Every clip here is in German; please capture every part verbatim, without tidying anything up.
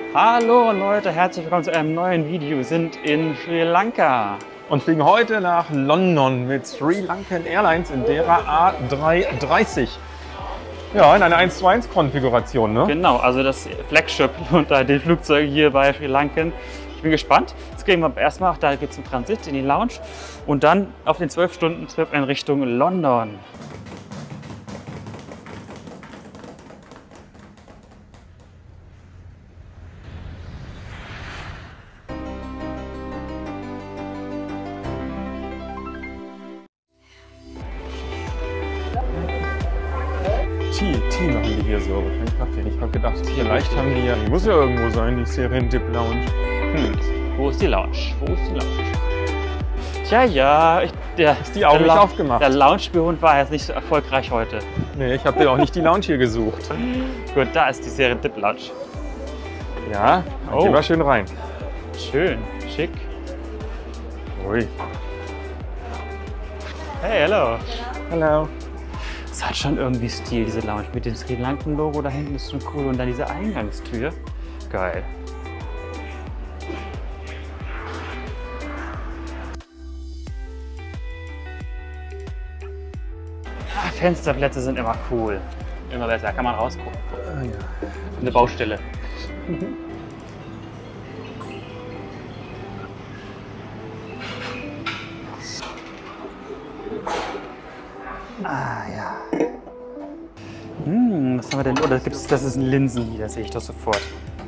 Hallo Leute, herzlich willkommen zu einem neuen Video. Wir sind in Sri Lanka und fliegen heute nach London mit Sri Lankan Airlines in der A drei dreißig. Ja, in einer eins zu eins Konfiguration, ne? Genau, also das Flagship unter den Flugzeugen hier bei Sri Lankan. Ich bin gespannt. Jetzt gehen wir erstmal, da geht es zum Transit in die Lounge und dann auf den zwölf Stunden Trip in Richtung London. Tee, Tee machen die hier so, kein Kaffee. Ich habe gedacht, vielleicht haben die ja, die muss ja irgendwo sein, die Serendip Lounge. Hm, wo ist die Lounge? Wo ist die Lounge? Tja, ja, ich, der, ist die auch nicht aufgemacht. Der Lounge-Behund war jetzt nicht so erfolgreich heute. Nee, ich habe dir auch nicht die Lounge hier gesucht. Gut, da ist die Serendip Lounge. Ja, oh. Gehen wir schön rein. Schön, schick. Ui. Hey, hello. Hallo. Es hat schon irgendwie Stil, diese Lounge. Mit dem Sri Lankan Logo da hinten ist schon cool. Und dann diese Eingangstür. Geil. Ah, Fensterplätze sind immer cool. Immer besser, kann man rausgucken. Ah, ja. Eine Baustelle. Mhm. Ah ja. Hm, was haben wir denn? Oh, das, gibt's, das ist ein Linsen hier, das sehe ich doch sofort.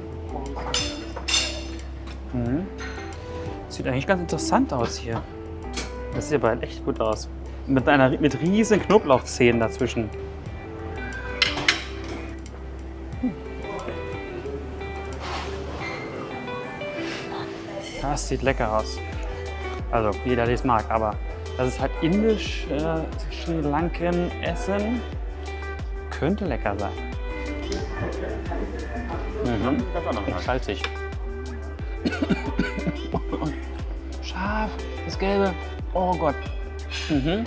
Hm. Sieht eigentlich ganz interessant aus hier. Das sieht aber echt gut aus. Mit einer mit riesen Knoblauchzehen dazwischen. Hm. Das sieht lecker aus. Also jeder, der es mag, aber das ist halt indisch, äh, Sri Lankan Essen. Könnte lecker sein. Mhm. Und salzig. Scharf, das Gelbe. Oh Gott. Mhm.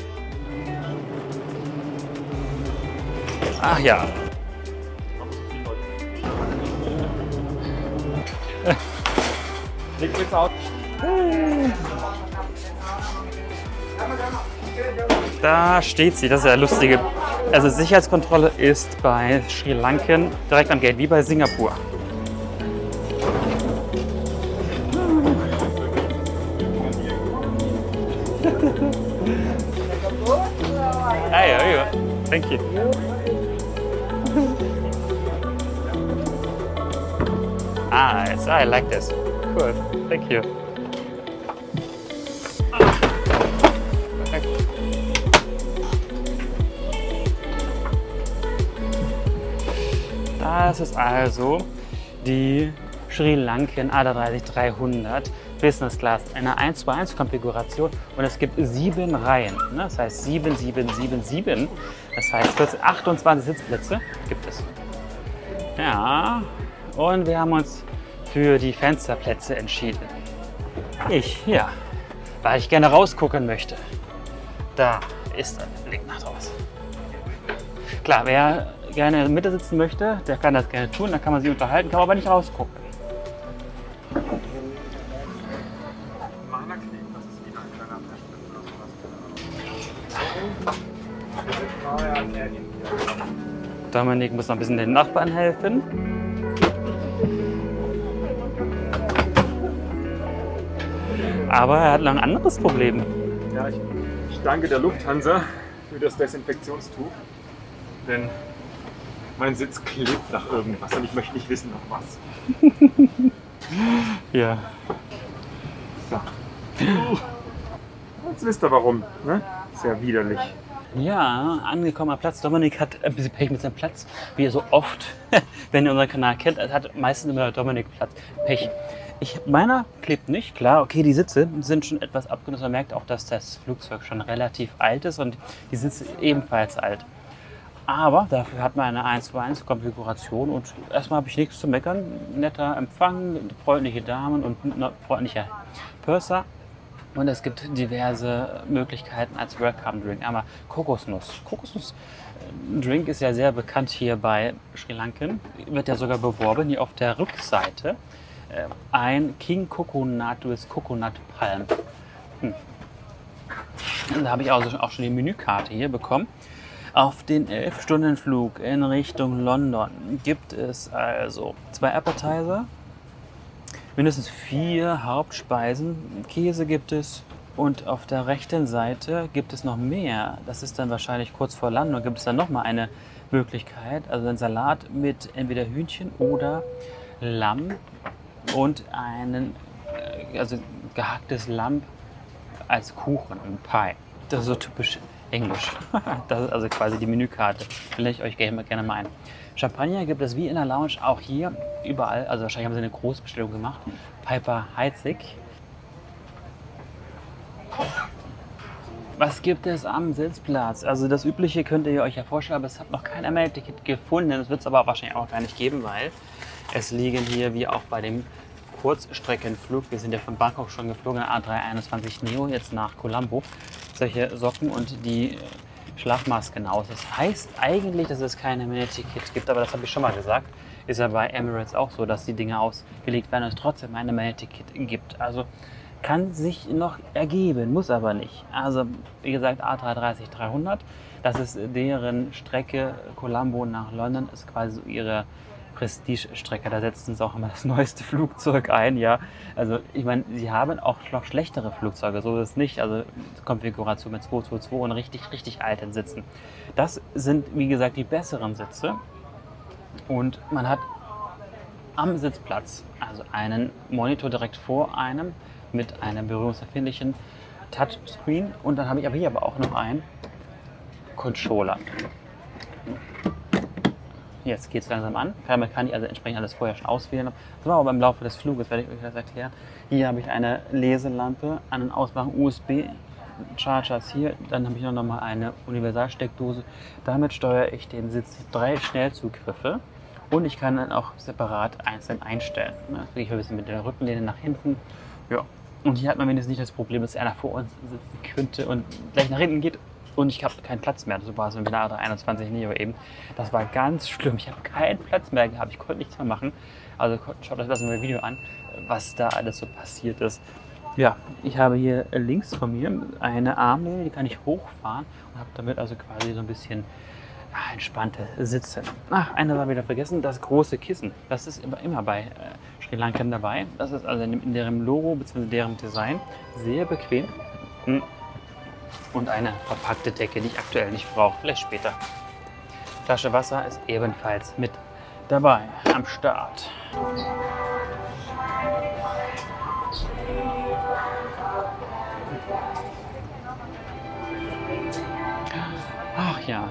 Ach ja. Liquids out. Da steht sie, das ist ja lustige. Also Sicherheitskontrolle ist bei Sri Lankan direkt am Gate, wie bei Singapur. Hey, hey, thank you. Ah, yes, I like this. Cool, thank you. Das ist also die Sri Lankan A drei dreißig dreihundert Business Class, eine eins zu eins Konfiguration und es gibt sieben Reihen. Das heißt sieben, sieben, sieben, sieben. Das heißt achtundzwanzig Sitzplätze gibt es. Ja, und wir haben uns für die Fensterplätze entschieden. Ich, ja, weil ich gerne rausgucken möchte. Da ist der Blick nach draußen. Klar, wer gerne in der Mitte sitzen möchte, der kann das gerne tun, dann kann man sich unterhalten, kann aber nicht rausgucken. Dominik muss noch ein bisschen den Nachbarn helfen. Aber er hat noch ein anderes Problem. Ja, ich, ich danke der Lufthansa für das Desinfektionstuch, denn mein Sitz klebt nach irgendwas und ich möchte nicht wissen, nach was. Ja. So. Jetzt wisst ihr warum, ne? Sehr widerlich. Ja, angekommener Platz. Dominik hat ein bisschen Pech mit seinem Platz, wie er so oft, wenn ihr unseren Kanal kennt, hat meistens immer Dominik Platz. Pech. Ich, meiner klebt nicht. Klar, okay, die Sitze sind schon etwas abgenutzt. Man merkt auch, dass das Flugzeug schon relativ alt ist und die Sitze ebenfalls alt. Aber dafür hat man eine eins zu eins Konfiguration und erstmal habe ich nichts zu meckern. Netter Empfang, freundliche Damen und freundlicher Purser. Und es gibt diverse Möglichkeiten als Welcome Drink. Einmal Kokosnuss. Kokosnuss Drink ist ja sehr bekannt hier bei Sri Lankan. Wird ja sogar beworben hier auf der Rückseite. Ein King Coconut with Coconut Palm. Hm. Da habe ich also auch schon die Menükarte hier bekommen. Auf den elf Stunden Flug in Richtung London gibt es also zwei Appetizer, mindestens vier Hauptspeisen, Käse gibt es und auf der rechten Seite gibt es noch mehr. Das ist dann wahrscheinlich kurz vor Landung, gibt es dann nochmal eine Möglichkeit, also ein Salat mit entweder Hühnchen oder Lamm und einen, also gehacktes Lamm als Kuchen, ein Pie. Das ist so typisch englisch. Das ist also quasi die Menükarte. Will ich euch gerne, gerne mal ein. Champagner gibt es wie in der Lounge auch hier überall. Also wahrscheinlich haben sie eine Großbestellung gemacht. Piper Heidsieck. Was gibt es am Sitzplatz? Also das Übliche könnt ihr euch ja vorstellen, aber es hat noch kein Ticket gefunden. Das wird es aber wahrscheinlich auch gar nicht geben, weil es liegen hier wie auch bei dem Kurzstreckenflug, wir sind ja von Bangkok schon geflogen, A drei einundzwanzig Neo, jetzt nach Colombo, solche Socken und die Schlafmasken aus. Das heißt eigentlich, dass es keine Ticket gibt, aber das habe ich schon mal gesagt. Ist ja bei Emirates auch so, dass die Dinge ausgelegt werden und es trotzdem eine Ticket gibt. Also kann sich noch ergeben, muss aber nicht. Also wie gesagt, A drei dreißig dreihundert, das ist deren Strecke, Colombo nach London, ist quasi so ihre Prestige-Strecke, da setzen sie auch immer das neueste Flugzeug ein, ja. Also ich meine, sie haben auch noch schlechtere Flugzeuge, so ist es nicht. Also Konfiguration mit zwei zwei zwei und richtig, richtig alten Sitzen. Das sind, wie gesagt, die besseren Sitze. Und man hat am Sitzplatz also einen Monitor direkt vor einem mit einem berührungsempfindlichen Touchscreen. Und dann habe ich aber hier aber auch noch einen Controller. Jetzt geht es langsam an. Damit kann ich also entsprechend alles vorher schon auswählen. Das war aber im Laufe des Fluges, werde ich euch das erklären. Hier habe ich eine Leselampe, einen Ausmachen U S B-Chargers hier. Dann habe ich noch mal eine Universalsteckdose. Damit steuere ich den Sitz, drei Schnellzugriffe. Und ich kann dann auch separat einzeln einstellen. Das kriege ich ein bisschen mit der Rückenlehne nach hinten. Ja. Und hier hat man wenigstens nicht das Problem, dass einer vor uns sitzen könnte und gleich nach hinten geht. Und ich habe keinen Platz mehr. So war es mit der A drei einundzwanzig Neo eben. Das war ganz schlimm. Ich habe keinen Platz mehr gehabt. Ich konnte nichts mehr machen. Also schaut euch das in dem Video an, was da alles so passiert ist. Ja, ich habe hier links von mir eine Armlehne, die kann ich hochfahren und habe damit also quasi so ein bisschen ja, entspannte Sitzen. Ach, eine war wieder vergessen, das große Kissen. Das ist immer, immer bei äh, Sri Lankan dabei. Das ist also in, in deren Logo bzw. deren Design sehr bequem. Hm. Und eine verpackte Decke, die ich aktuell nicht brauche, vielleicht später. Flasche Wasser ist ebenfalls mit dabei am Start. Ach ja.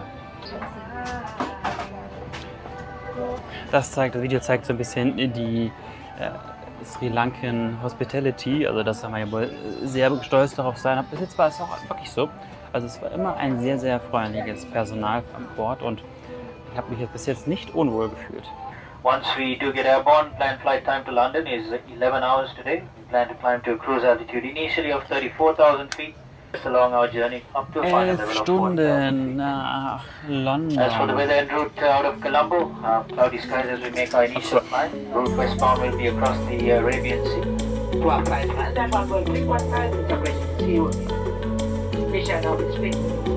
Das zeigt, das Video zeigt so ein bisschen die äh, Sri Lankan Hospitality, also das haben wir ja wohl sehr stolz darauf sein. Bis jetzt war es auch wirklich so. Also es war immer ein sehr, sehr freundliches Personal an Bord und ich habe mich jetzt bis jetzt nicht unwohl gefühlt. Once we do get airborne, planned flight time to London is eleven hours today. We plan to climb to a cruise altitude initially of thirty-four thousand feet. Just along our journey up to a final level Elf of Stunden nach London. As for the weather en route uh, out of Colombo, uh, cloudy skies as we make our initial flight. Route westbound will be across the uh, Arabian Sea. twelve five nine, that one will click one time, integration, see you again. Mission now with speed.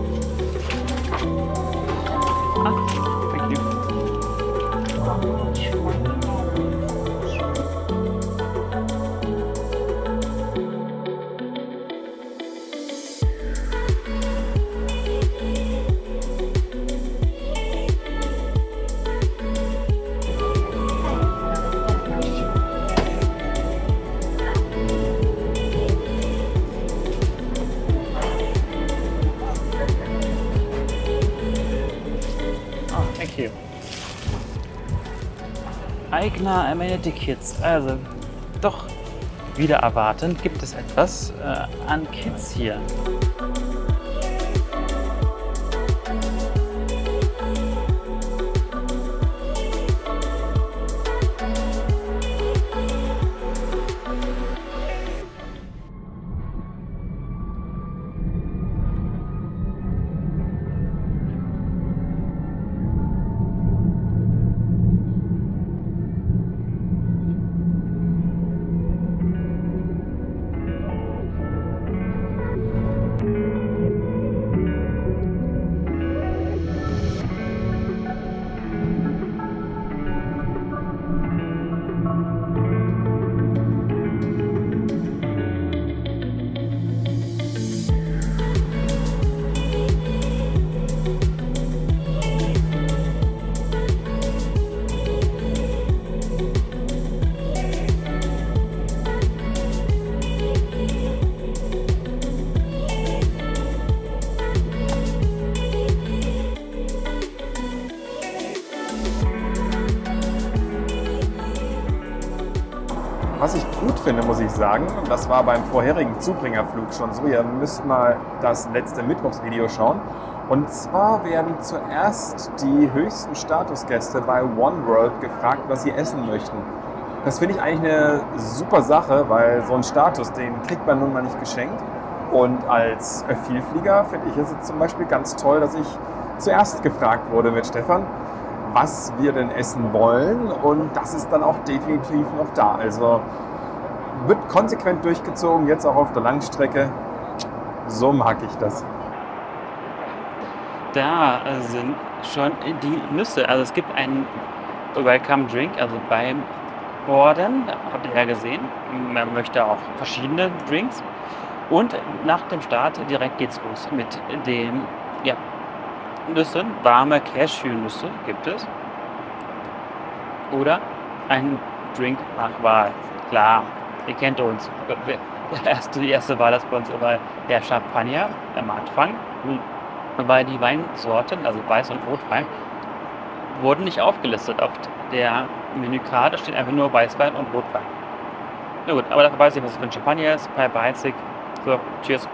Ah, thank you. Eigner Amenity Kits. Also doch wieder erwartend gibt es etwas äh, an Kits hier. Was ich gut finde, muss ich sagen, und das war beim vorherigen Zubringerflug schon so, ihr müsst mal das letzte Mittwochsvideo schauen. Und zwar werden zuerst die höchsten Statusgäste bei OneWorld gefragt, was sie essen möchten. Das finde ich eigentlich eine super Sache, weil so einen Status, den kriegt man nun mal nicht geschenkt. Und als Vielflieger finde ich es jetzt zum Beispiel ganz toll, dass ich zuerst gefragt wurde mit Stefan, was wir denn essen wollen, und das ist dann auch definitiv noch da. Also wird konsequent durchgezogen, jetzt auch auf der Langstrecke. So mag ich das. Da sind schon die Nüsse. Also es gibt einen Welcome Drink, also beim Orden, habt ihr ja gesehen. Man möchte auch verschiedene Drinks. Und nach dem Start direkt geht's los mit dem, ja, Nüssen, warme Cashew-Nüsse gibt es. Oder ein Drink nach Wahl. Klar, ihr kennt uns. Der erste, die erste Wahl ist bei uns immer der Champagner am Anfang. Wobei die Weinsorten, also Weiß- und Rotwein, wurden nicht aufgelistet. Auf der Menükarte steht einfach nur Weißwein und Rotwein. Na gut, aber dafür weiß ich, was es für ein Champagner ist. Bei Beizig. So, cheers.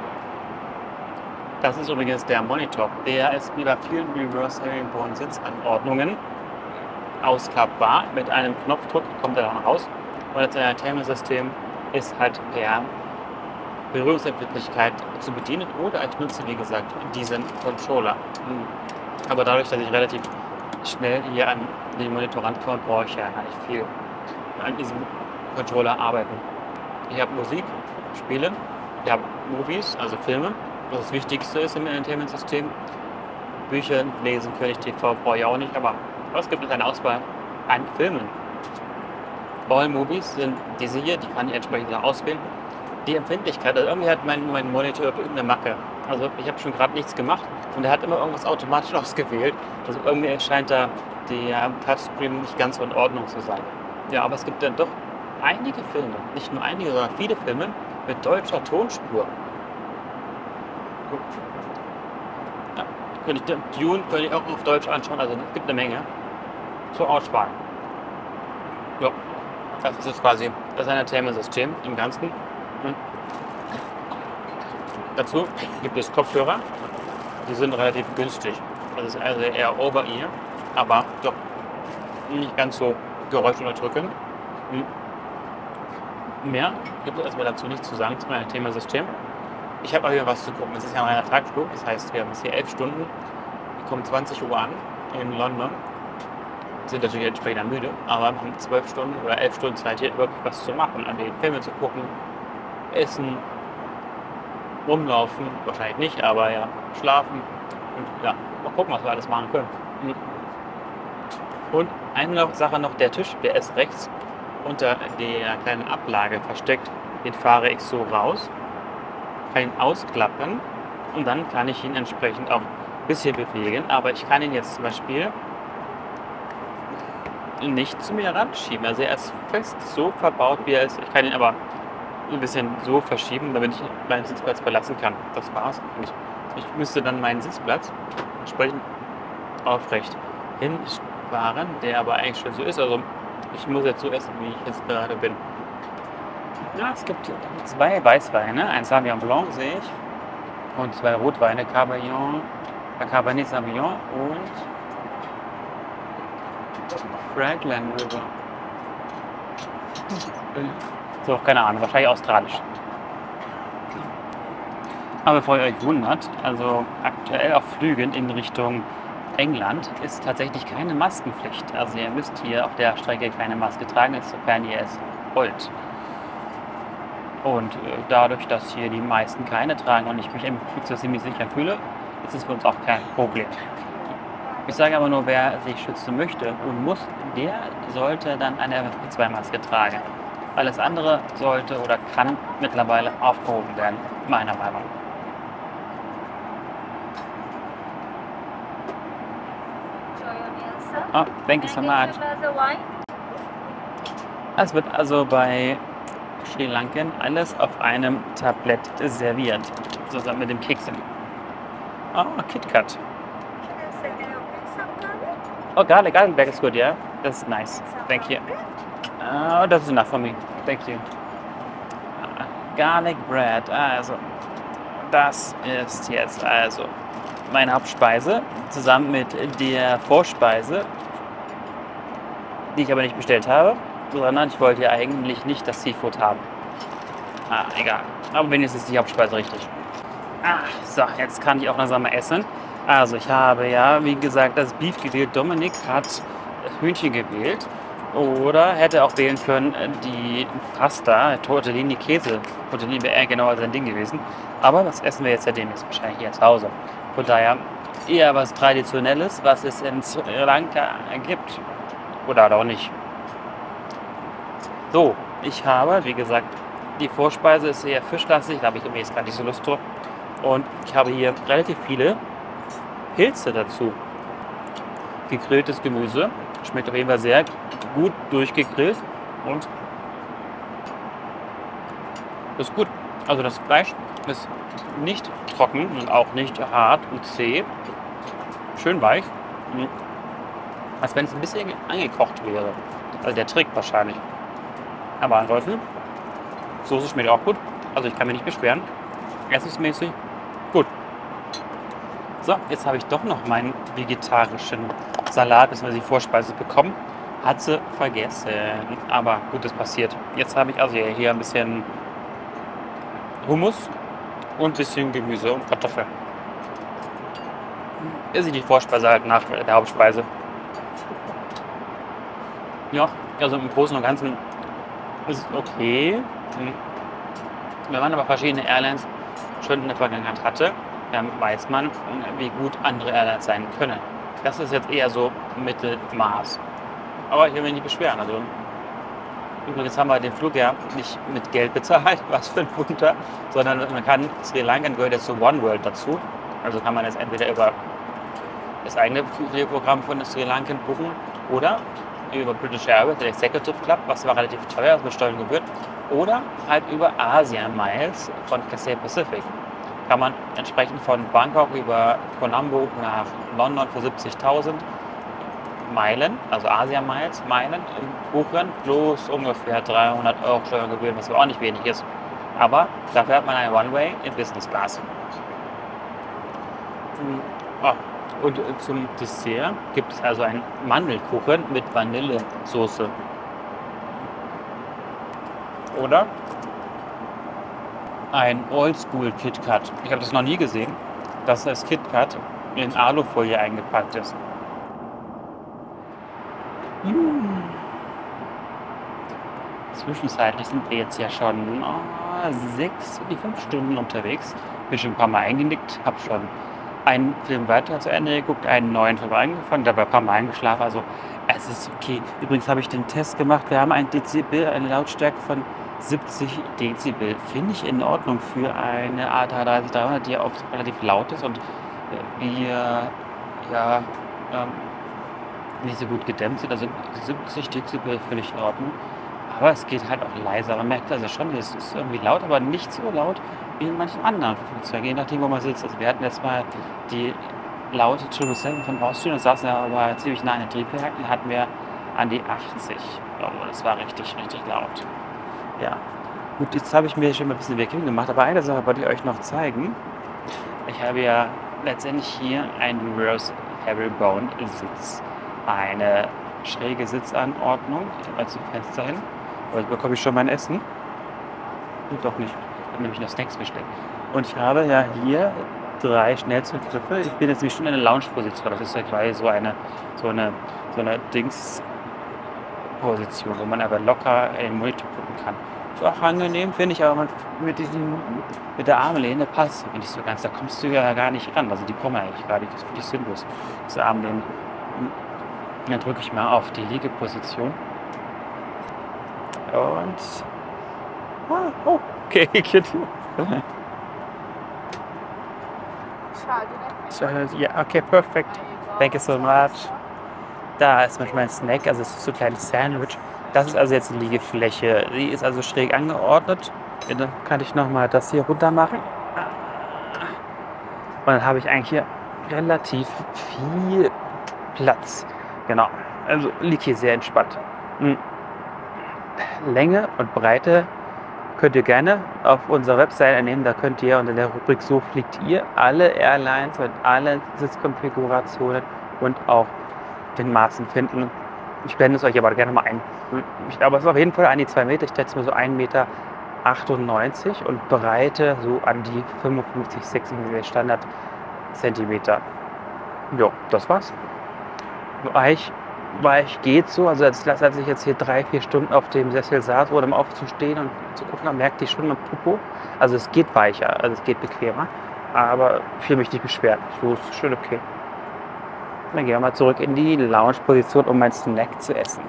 Das ist übrigens der Monitor. Der ist wie bei vielen Reverse Herringbone Sitzanordnungen ausklappbar. Mit einem Knopfdruck kommt er dann raus. Und das Entertainment-System ist halt per Berührungsempfindlichkeit zu bedienen. Oder ich nutze, wie gesagt, diesen Controller. Aber dadurch, dass ich relativ schnell hier an den Monitor rankomme, brauche ich ja nicht viel an diesem Controller arbeiten. Ich habe Musik, Spiele, ich habe Movies, also Filme. Was das Wichtigste ist im Entertainment-System. Bücher lesen, König T V brauche ich auch nicht, aber es gibt eine Auswahl an Filmen. All Movies sind diese hier, die kann ich entsprechend auswählen. Die Empfindlichkeit, also irgendwie hat mein, mein Monitor irgendeine Macke. Also ich habe schon gerade nichts gemacht und er hat immer irgendwas automatisch ausgewählt. Also irgendwie scheint da der Touchscreen nicht ganz in Ordnung zu sein. Ja, aber es gibt dann doch einige Filme, nicht nur einige, sondern viele Filme mit deutscher Tonspur. Ja, könnte ich, Dune könnte ich auch auf Deutsch anschauen, also es gibt eine Menge zur Auswahl. Ja, das ist jetzt quasi das Entertainment-System im Ganzen. Und dazu gibt es Kopfhörer, die sind relativ günstig. Das ist also eher Over-Ear, aber doch nicht ganz so geräuschunterdrückend. Mehr gibt es erstmal dazu nicht zu sagen zum Entertainment-System. Ich habe auch hier was zu gucken. Es ist ja ein reiner Tagflug, das heißt, wir haben jetzt hier elf Stunden. Wir kommen zwanzig Uhr an in London. Sind natürlich entsprechend müde, aber wir haben zwölf Stunden oder elf Stunden Zeit, hier wirklich was zu machen, an den Filmen zu gucken, essen, rumlaufen, wahrscheinlich nicht, aber ja, schlafen und ja, mal gucken, was wir alles machen können. Und eine Sache noch, der Tisch, der ist rechts unter der kleinen Ablage versteckt. Den fahre ich so raus, kann ihn ausklappen und dann kann ich ihn entsprechend auch ein bisschen bewegen, aber ich kann ihn jetzt zum Beispiel nicht zu mir ranschieben. Also er ist fest so verbaut, wie er ist. Ich kann ihn aber ein bisschen so verschieben, damit ich meinen Sitzplatz verlassen kann. Das war's. Und ich müsste dann meinen Sitzplatz entsprechend aufrecht hinfahren, der aber eigentlich schon so ist. Also ich muss jetzt so essen, wie ich jetzt gerade bin. Ja, es gibt zwei Weißweine, ein Sauvignon Blanc sehe ich und zwei Rotweine, Cabernet, Cabernet Sauvignon und Raglan River. So, keine Ahnung, wahrscheinlich australisch. Aber bevor ihr euch wundert, also aktuell auf Flügen in Richtung England ist tatsächlich keine Maskenpflicht. Also ihr müsst hier auf der Strecke keine Maske tragen, sofern ihr es wollt. Und dadurch, dass hier die meisten keine tragen und ich mich im Flugzeug ziemlich sicher fühle, ist es für uns auch kein Problem. Ich sage aber nur, wer sich schützen möchte und muss, der sollte dann eine F P zwei Maske tragen. Alles andere sollte oder kann mittlerweile aufgehoben werden, meiner Meinung nach. Oh, thank you so much. Es wird also bei Sri Lankan alles auf einem Tablett serviert, zusammen mit dem Keksen. Oh, KitKat. Oh, garlic, garlic bag is good, yeah? That's nice. Thank you. Oh, das ist enough for me. Thank you. Garlic Bread. Also, das ist jetzt also meine Hauptspeise zusammen mit der Vorspeise, die ich aber nicht bestellt habe, sondern ich wollte ja eigentlich nicht das Seafood haben. Ah, egal. Aber wenigstens ist die Hauptspeise richtig. Ah, so, jetzt kann ich auch langsam mal essen. Also, ich habe ja, wie gesagt, das Beef gewählt. Dominik hat das Hühnchen gewählt. Oder hätte auch wählen können die Pasta, Tortellini, Käse. Tortellini wäre eher genauer sein Ding gewesen. Aber das essen wir jetzt ja demnächst wahrscheinlich hier zu Hause. Von daher eher was Traditionelles, was es in Sri Lanka gibt. Oder auch nicht. So, ich habe, wie gesagt, die Vorspeise ist eher fischlastig, da habe ich irgendwie jetzt gar nicht so Lust drauf. Und ich habe hier relativ viele Pilze dazu. Gegrilltes Gemüse. Schmeckt auf jeden Fall sehr gut durchgegrillt und ist gut. Also das Fleisch ist nicht trocken und auch nicht hart und zäh. Schön weich. Als wenn es ein bisschen angekocht wäre. Also der Trick wahrscheinlich. Aber ansonsten, Soße schmeckt auch gut. Also ich kann mich nicht beschweren. Essensmäßig gut. So, jetzt habe ich doch noch meinen vegetarischen Salat, bzw. die Vorspeise bekommen. Hat sie vergessen. Aber gut, das passiert. Jetzt habe ich also hier ein bisschen Hummus und ein bisschen Gemüse und Kartoffeln. Esse ich die Vorspeise halt nach der Hauptspeise. Ja, also im Großen und Ganzen ist es okay. Wenn man aber verschiedene Airlines schon in der Vergangenheit hatte, dann weiß man, wie gut andere Airlines sein können. Das ist jetzt eher so Mittelmaß. Aber ich will mich nicht beschweren. Also, übrigens haben wir den Flug ja nicht mit Geld bezahlt, was für ein Wunder, sondern man kann, Sri Lanka gehört jetzt zu One World dazu. Also kann man jetzt entweder über das eigene Flugprogramm von Sri Lanka buchen oder über British Airways, der Executive Club, was war relativ teuer, also besteuern gebührt, oder halt über Asia Miles von Cathay Pacific. Kann man entsprechend von Bangkok über Colombo nach London für siebzigtausend Meilen, also Asia Miles, Meilen buchen, plus ungefähr dreihundert Euro Steuergebühren, was auch nicht wenig ist. Aber dafür hat man eine One-Way in Business Class. Oh. Und zum Dessert gibt es also einen Mandelkuchen mit Vanillesoße. Oder ein Oldschool KitKat. Ich habe das noch nie gesehen, dass das KitKat in Alufolie eingepackt ist. Mmh. Zwischenzeitlich sind wir jetzt ja schon oh, sechs, die fünf Stunden unterwegs. Bin schon ein paar Mal eingenickt, habe schon einen Film weiter zu Ende geguckt, einen neuen Film angefangen, dabei ein paar Mal eingeschlafen. Also es ist okay. Übrigens habe ich den Test gemacht. Wir haben ein Dezibel, eine Lautstärke von siebzig Dezibel. Finde ich in Ordnung für eine A drei drei dreihundert, die ja oft relativ laut ist und wir ja ähm, nicht so gut gedämmt sind. Also siebzig Dezibel finde ich in Ordnung. Aber es geht halt auch leiser. Man merkt also schon, es ist irgendwie laut, aber nicht so laut wie in manchen anderen Flugzeugen, je nachdem, wo man sitzt. Also wir hatten jetzt mal die laute sieben sieben sieben von Austrian, das saßen ja aber ziemlich nah an den Triebwerken, hatten wir an die achtzig. Oh, das war richtig, richtig laut. Ja, gut, jetzt habe ich mir schon mal ein bisschen Bequem gemacht, aber eine Sache wollte ich euch noch zeigen. Ich habe ja letztendlich hier einen Reverse Herringbone Sitz. Eine schräge Sitzanordnung. Ich habe also Fenster hin. Aber jetzt bekomme ich schon mein Essen. Und doch nicht. Ich habe nämlich noch Snacks bestellt. Und ich habe ja hier drei Schnellzuggriffe. Ich bin jetzt nämlich schon in der Lounge-Position. Das ist ja gleich so eine, so eine, so eine Dings-Position, wo man aber locker in den Monitor gucken kann. Ist auch angenehm, finde ich, aber man, mit, diesem, mit der Armlehne passt mir nicht so ganz. Da kommst du ja gar nicht ran. Also die kommen eigentlich gar nicht. Das ist völlig sinnlos. Diese Armlehne. Dann drücke ich mal auf die Liegeposition. Und. Ah, oh, okay, Kid. Ja, okay, perfekt. Thank you so much. Da ist manchmal ein Snack, also es ist so ein kleines Sandwich. Das ist also jetzt die Liegefläche. Die ist also schräg angeordnet. Dann kann ich nochmal das hier runter machen. Und dann habe ich eigentlich hier relativ viel Platz. Genau. Also liegt hier sehr entspannt. Hm. Länge und Breite könnt ihr gerne auf unserer Website entnehmen. Da könnt ihr unter der Rubrik So fliegt ihr alle Airlines mit allen Sitzkonfigurationen und auch den Maßen finden. Ich blende es euch aber gerne mal ein. Ich glaube, es ist auf jeden Fall an die zwei Meter. Ich schätze mir so ein Meter achtundneunzig und Breite so an die fünfundfünfzig, sechsundfünfzig Standard-Zentimeter. Jo, das war's. Weich, weich geht so. Also als, als ich jetzt hier drei, vier Stunden auf dem Sessel saß, oder um aufzustehen und zu gucken, merkte ich schon am Popo. Also es geht weicher, also es geht bequemer. Aber ich fühle mich nicht beschwert. So ist schön okay. Dann gehen wir mal zurück in die Lounge-Position, um meinen Snack zu essen.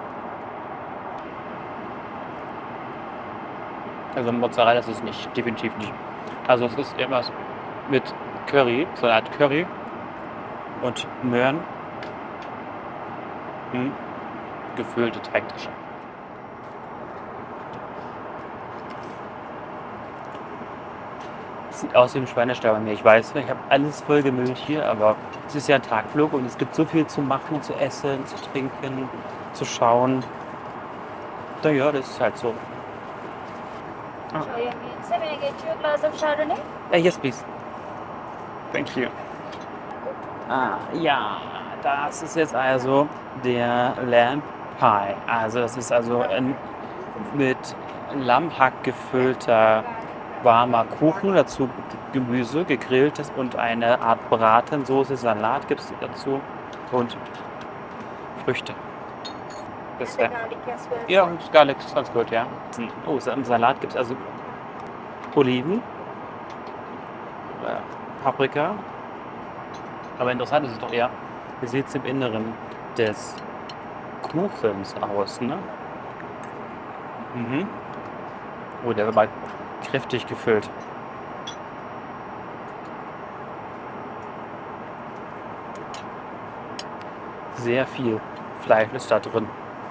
Also Mozzarella ist es nicht, definitiv nicht. Also es ist irgendwas mit Curry, so eine Art Curry und Möhren. Hm. Gefüllte Teigtasche. Sieht aus wie ein Schweinestall bei mir. Ich weiß, ich habe alles voll gemüllt hier, aber es ist ja ein Tagflug und es gibt so viel zu machen, zu essen, zu trinken, zu schauen. Naja, das ist halt so. Sure, you mean. Sir, may I get you a glass of Chardonnay? Uh, yes, please. Thank you. Ah, ja, das ist jetzt also der Lamb Pie. Also das ist also ein mit Lammhack gefüllter warmer Kuchen, dazu Gemüse, gegrilltes und eine Art Bratensoße, Salat gibt es dazu und Früchte. Das wär, Garlic as well. ja, und das Garlic ist ganz gut, ja. Oh, im Salat gibt es also Oliven, äh, Paprika. Aber interessant ist es doch eher, wie sieht es im Inneren des Kuchens aus, ne? Mhm. Oh, der war kräftig gefüllt. Sehr viel Fleisch ist da drin.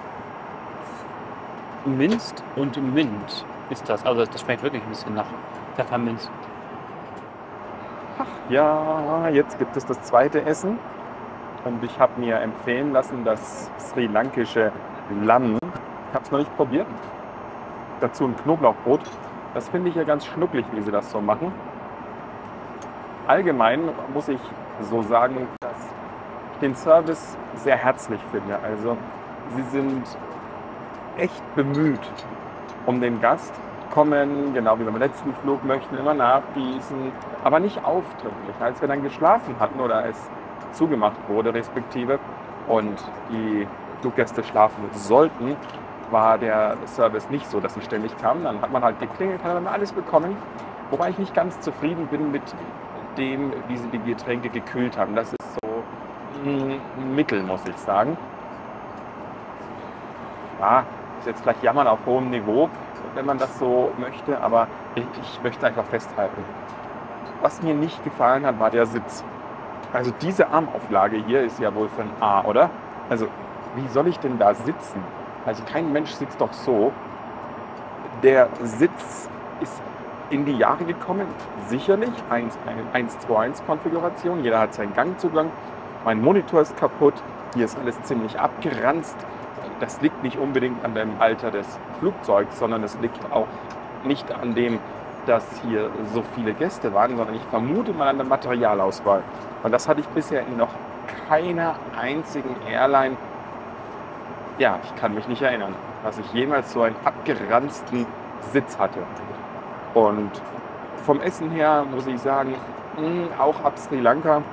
Minzt und Mint ist das. Also das schmeckt wirklich ein bisschen nach Pfefferminz. Ja, jetzt gibt es das zweite Essen. Und ich habe mir empfehlen lassen, das sri lankische Lamm. Ich habe es noch nicht probiert. Dazu ein Knoblauchbrot. Das finde ich ja ganz schnucklig, wie sie das so machen. Allgemein muss ich so sagen, dass ich den Service sehr herzlich finde. Also sie sind echt bemüht um den Gast, kommen, genau wie beim letzten Flug, möchten immer nachgießen, aber nicht aufdringlich. Als wir dann geschlafen hatten oder es zugemacht wurde respektive und die Fluggäste schlafen sollten, war der Service nicht so, dass sie ständig kamen. Dann hat man halt geklingelt, hat dann alles bekommen. Wobei ich nicht ganz zufrieden bin mit dem, wie sie die Getränke gekühlt haben. Das ist so ein Mittel, muss ich sagen. Ja, ist jetzt vielleicht Jammern auf hohem Niveau, wenn man das so möchte, aber ich, ich möchte einfach festhalten. Was mir nicht gefallen hat, war der Sitz. Also diese Armauflage hier ist ja wohl für ein A, oder? Also wie soll ich denn da sitzen? Also kein Mensch sitzt doch so. Der Sitz ist in die Jahre gekommen, sicherlich. eins zwei eins Konfiguration, jeder hat seinen Gangzugang. Mein Monitor ist kaputt, hier ist alles ziemlich abgeranzt. Das liegt nicht unbedingt an dem Alter des Flugzeugs, sondern es liegt auch nicht an dem, dass hier so viele Gäste waren, sondern ich vermute mal an der Materialauswahl. Und das hatte ich bisher in noch keiner einzigen Airline. Ja, ich kann mich nicht erinnern, dass ich jemals so einen abgeranzten Sitz hatte. Und vom Essen her muss ich sagen, mh, auch ab Sri Lanka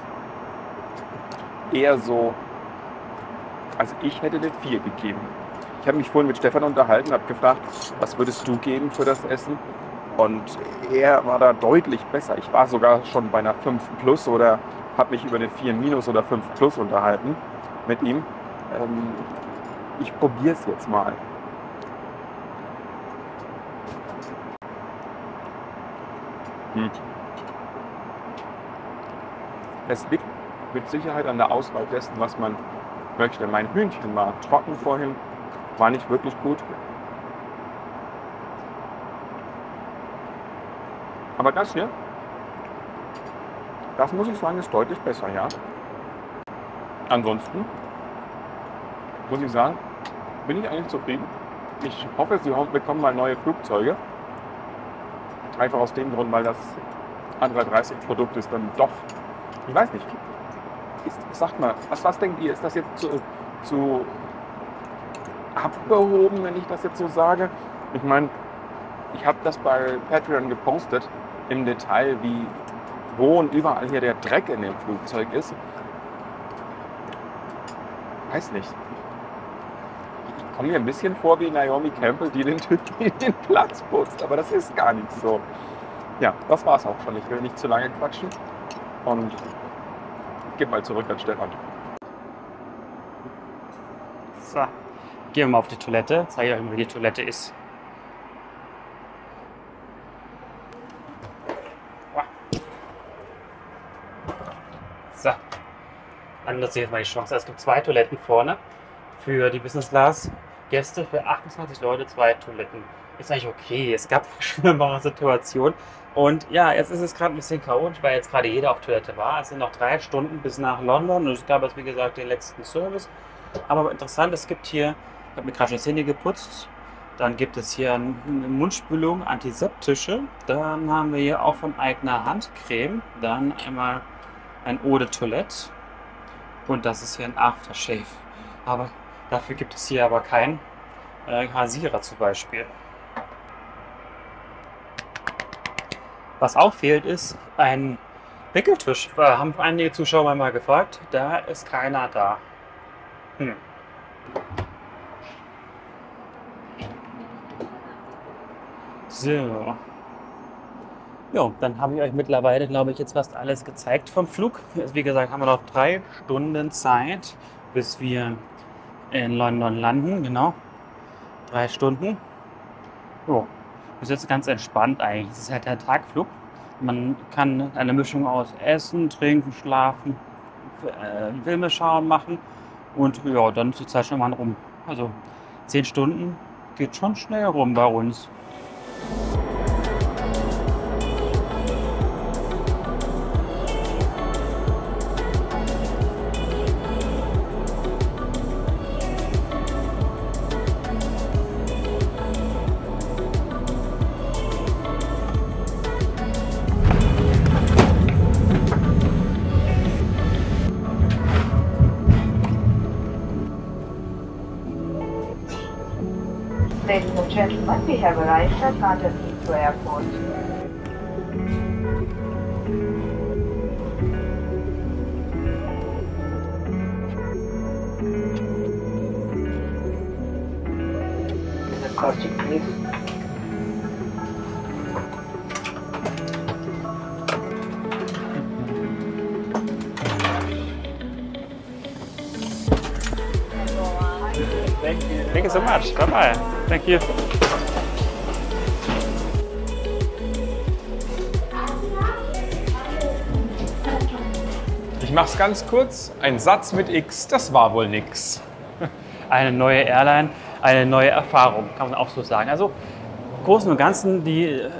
eher so, also ich hätte eine vier gegeben. Ich habe mich vorhin mit Stefan unterhalten, habe gefragt, was würdest du geben für das Essen? Und er war da deutlich besser. Ich war sogar schon bei einer fünf plus oder habe mich über eine vier minus oder fünf plus unterhalten mit ihm. Ähm, ich probiere es jetzt mal. Hm. Es liegt mit Sicherheit an der Auswahl dessen, was man möchte. Mein Hühnchen war trocken vorhin, war nicht wirklich gut. Aber das hier, das muss ich sagen, ist deutlich besser, ja. Ansonsten muss ich sagen, bin ich eigentlich zufrieden. Ich hoffe, sie bekommen mal neue Flugzeuge. Einfach aus dem Grund, weil das A drei dreißig Produkt ist dann doch, ich weiß nicht, ist, sagt mal, was, was denkt ihr, ist das jetzt zu, zu abgehoben, wenn ich das jetzt so sage? Ich meine, ich habe das bei Patreon gepostet, im Detail, wie, wo und überall hier der Dreck in dem Flugzeug ist. Weiß nicht. Ich komme mir ein bisschen vor wie Naomi Campbell, die den Typen den Platz putzt, aber das ist gar nicht so. Ja, das war's auch schon. Ich will nicht zu lange quatschen und gebe mal zurück an Stefan. So, gehen wir mal auf die Toilette. Zeige euch mal, wie die Toilette ist. So, dann nutze ich jetzt mal die Chance. Es gibt zwei Toiletten vorne für die Business Class Gäste, für achtundzwanzig Leute, zwei Toiletten. Ist eigentlich okay. Es gab schlimmere Situationen. Und ja, jetzt ist es gerade ein bisschen chaotisch, weil jetzt gerade jeder auf Toilette war. Es sind noch drei Stunden bis nach London und es gab jetzt, wie gesagt, den letzten Service. Aber interessant, es gibt hier, ich habe mir gerade schon die Zähne geputzt. Dann gibt es hier eine Mundspülung, antiseptische. Dann haben wir hier auch von eigener Handcreme. Dann einmal ein Eau de Toilette. Und das ist hier ein Aftershave. Aber dafür gibt es hier aber keinen äh, Rasierer zum Beispiel. Was auch fehlt, ist ein Wickeltisch. Da haben einige Zuschauer mal gefragt. Da ist keiner da. Hm. So. Ja, dann habe ich euch mittlerweile, glaube ich, jetzt fast alles gezeigt vom Flug. Wie gesagt, haben wir noch drei Stunden Zeit, bis wir in London landen. Genau. Drei Stunden. Jo. Das ist jetzt ganz entspannt eigentlich. Es ist halt der Tagflug. Man kann eine Mischung aus Essen, Trinken, Schlafen, äh, Filme schauen, machen. Und ja, dann ist die Zeit schon mal rum. Also zehn Stunden geht schon schnell rum bei uns. Ladies and gentlemen, we have arrived at London Heathrow Airport. The crossing, please. Thank you. Thank you so much. Bye bye. Thank you. Ich mach's ganz kurz. Ein Satz mit X, das war wohl nix. Eine neue Airline, eine neue Erfahrung, kann man auch so sagen. Also im Großen und Ganzen, die äh,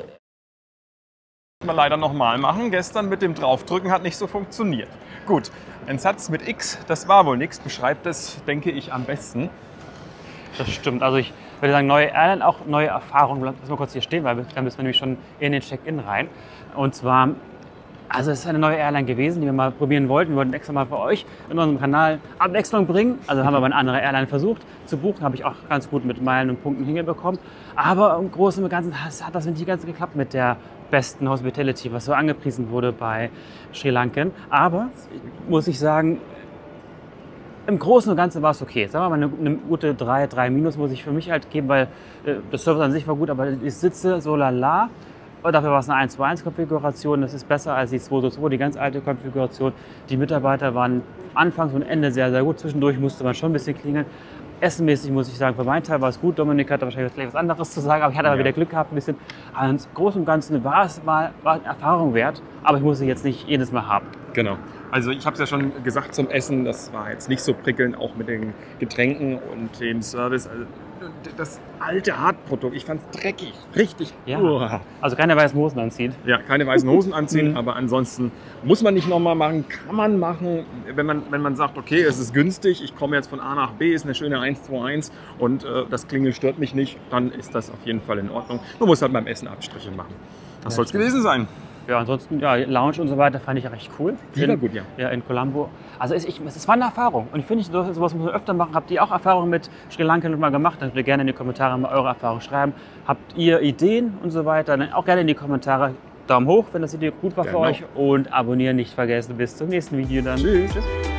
Mal leider nochmal machen. Gestern mit dem Draufdrücken hat nicht so funktioniert. Gut, ein Satz mit X, das war wohl nix, beschreibt es, denke ich, am besten. Das stimmt. Also ich würde sagen, neue Airline, auch neue Erfahrungen. Lass mal kurz hier stehen, weil dann müssen wir nämlich schon in den Check-in rein. Und zwar, also es ist eine neue Airline gewesen, die wir mal probieren wollten. Wir wollten extra mal für euch in unserem Kanal Abwechslung bringen. Also haben wir aber eine andere Airline versucht zu buchen. Habe ich auch ganz gut mit Meilen und Punkten hingebekommen. Aber im Großen und Ganzen hat das nicht ganz geklappt mit der besten Hospitality, was so angepriesen wurde bei Sri Lankan. Aber, muss ich sagen, im Großen und Ganzen war es okay. Sagen wir mal, eine, eine gute drei, drei minus muss ich für mich halt geben, weil äh, das Service an sich war gut, aber ich sitze so lala. Und dafür war es eine eins zu eins Konfiguration. Das ist besser als die zwei zu zwei, die ganz alte Konfiguration. Die Mitarbeiter waren anfangs und Ende sehr, sehr gut. Zwischendurch musste man schon ein bisschen klingeln. Essenmäßig muss ich sagen, für meinen Teil war es gut. Dominik hatte wahrscheinlich gleich was anderes zu sagen, aber ich hatte aber Ja. wieder Glück gehabt ein bisschen. Aber im Großen und Ganzen war es mal war eine Erfahrung wert, aber ich muss sie jetzt nicht jedes Mal haben. Genau. Also ich habe es ja schon gesagt zum Essen, das war jetzt nicht so prickelnd, auch mit den Getränken und dem Service. Also das alte Hartprodukt, ich fand es dreckig, richtig. Ja. Uah. Also keine weißen Hosen anziehen. Ja, keine weißen Hosen anziehen, Mhm. aber ansonsten muss man nicht nochmal machen, kann man machen, wenn man, wenn man sagt, okay, es ist günstig, ich komme jetzt von A nach B, ist eine schöne eins zwei eins und äh, das Klingeln stört mich nicht, dann ist das auf jeden Fall in Ordnung. Man muss halt beim Essen Abstriche machen. Das Ja, soll es stimmt. gewesen sein. Ja, ansonsten, ja, Lounge und so weiter fand ich recht cool. Die war In- gut, ja. Ja, in Colombo. Also es, ich, es war eine Erfahrung. Und ich finde, so- sowas muss man öfter machen. Habt ihr auch Erfahrungen mit Sri Lanka mal gemacht? Dann könnt ihr gerne in die Kommentare mal eure Erfahrungen schreiben. Habt ihr Ideen und so weiter? Dann auch gerne in die Kommentare. Daumen hoch, wenn das Video gut war Genau. für euch. Und abonnieren nicht vergessen. Bis zum nächsten Video dann. Tschüss. Tschüss.